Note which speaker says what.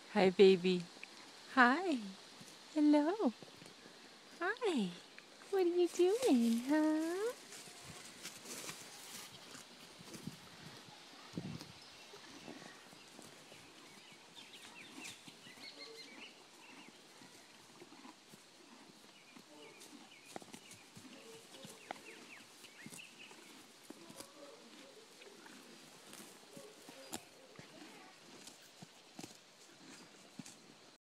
Speaker 1: Hi, baby. Hi. Hello. Hi. What are you doing, huh?